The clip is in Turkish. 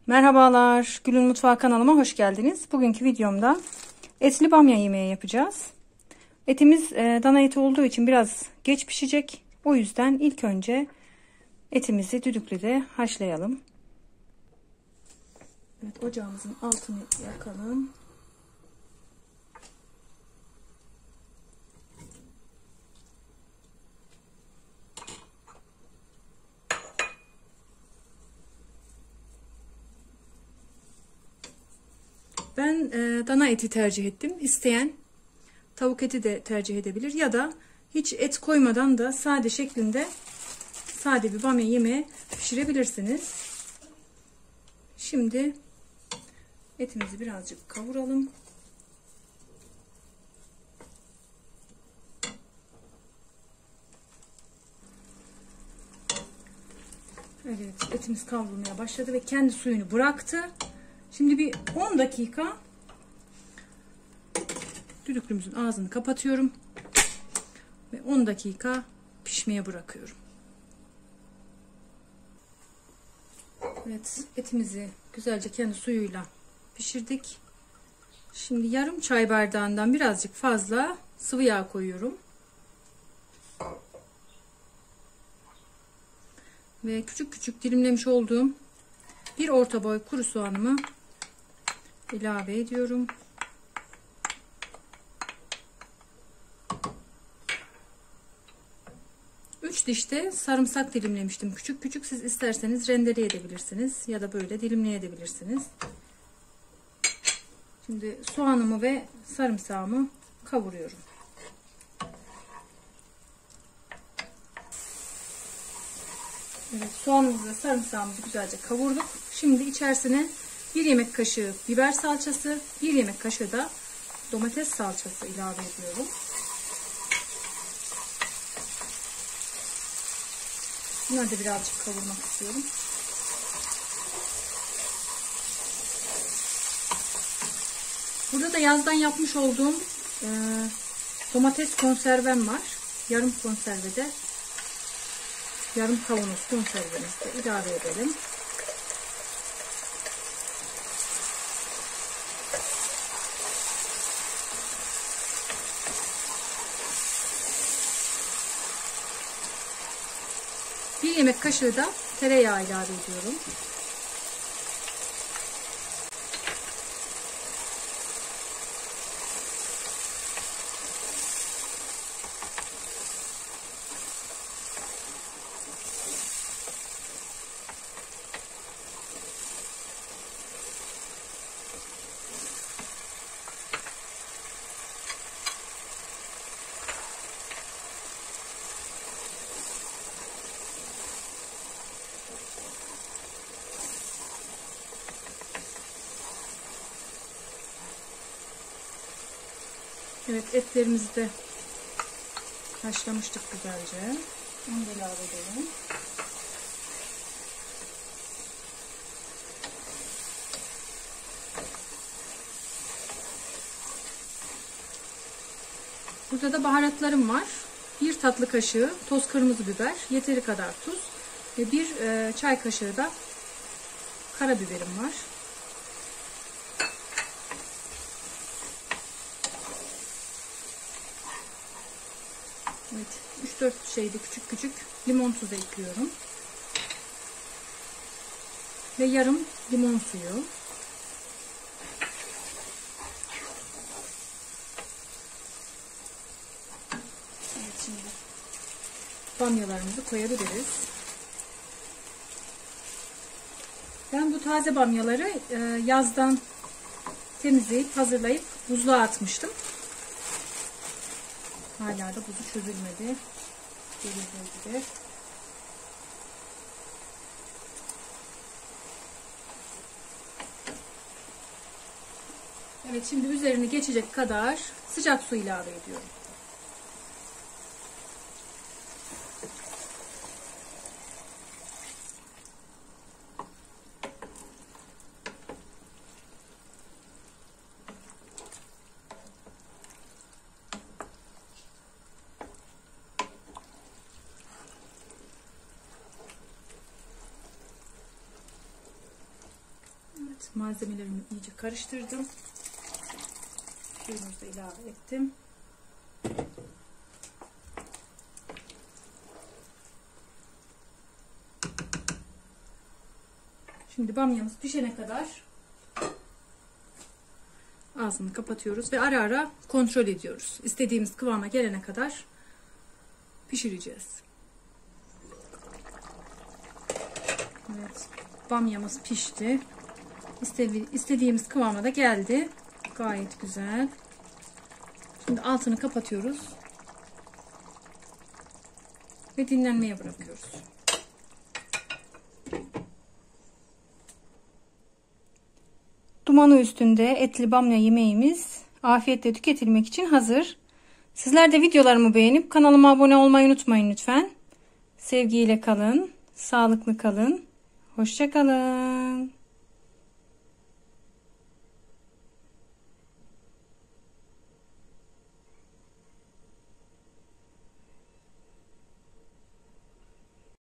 Merhabalar, Gül'ün Mutfağı kanalıma hoş geldiniz. Bugünkü videomda etli bamya yemeği yapacağız. Etimiz dana eti olduğu için biraz geç pişecek. O yüzden ilk önce etimizi düdüklüde haşlayalım. Evet, ocağımızın altını yakalım. Ben dana eti tercih ettim. İsteyen tavuk eti de tercih edebilir ya da hiç et koymadan da sade şeklinde sade bir bamya yemeği pişirebilirsiniz. Şimdi etimizi birazcık kavuralım. Evet, etimiz kavrulmaya başladı ve kendi suyunu bıraktı. Şimdi bir 10 dakika düdüklümüzün ağzını kapatıyorum ve 10 dakika pişmeye bırakıyorum. Evet, etimizi güzelce kendi suyuyla pişirdik. Şimdi yarım çay bardağından birazcık fazla sıvı yağ koyuyorum. Ve küçük küçük dilimlemiş olduğum bir orta boy kuru soğanımı ilave ediyorum. Üç diş de sarımsak dilimlemiştim. Küçük küçük, siz isterseniz rendeleyebilirsiniz ya da böyle dilimleyebilirsiniz. Şimdi soğanımı ve sarımsağımı kavuruyorum. Evet, soğanımızı ve sarımsağımızı güzelce kavurduk. Şimdi içerisine 1 yemek kaşığı biber salçası, 1 yemek kaşığı da domates salçası ilave ediyorum. Bunları da birazcık kavurmak istiyorum. Burada da yazdan yapmış olduğum domates konservem var. Yarım konservede, yarım kavanoz konservemizi de ilave edelim. Bir yemek kaşığı da tereyağı ilave ediyorum. Evet, etlerimizi de haşlamıştık güzelce. Onu da ilave edelim. Burada da baharatlarım var. 1 tatlı kaşığı toz kırmızı biber, yeteri kadar tuz ve 1 çay kaşığı da karabiberim var. Evet, 3-4 şeyde küçük küçük limon tuzu ekliyorum. Ve yarım limon suyu. Evet, şimdi bamyalarımızı koyabiliriz. Ben bu taze bamyaları yazdan temizleyip hazırlayıp buzluğa atmıştım. Hala da buzu çözülmedi. Görüldüğü gibi. Evet, şimdi üzerini geçecek kadar sıcak su ilave ediyorum. Malzemelerimi iyice karıştırdım. Suyumuzu da ilave ettim. Şimdi bamyamız pişene kadar ağzını kapatıyoruz ve ara ara kontrol ediyoruz. İstediğimiz kıvama gelene kadar pişireceğiz. Evet, bamyamız pişti. İstediğimiz kıvama da geldi. Gayet güzel. Şimdi altını kapatıyoruz ve dinlenmeye bırakıyoruz. Dumanı üstünde etli bamya yemeğimiz afiyetle tüketilmek için hazır. Sizler de videolarımı beğenip kanalıma abone olmayı unutmayın lütfen. Sevgiyle kalın, sağlıklı kalın, hoşça kalın.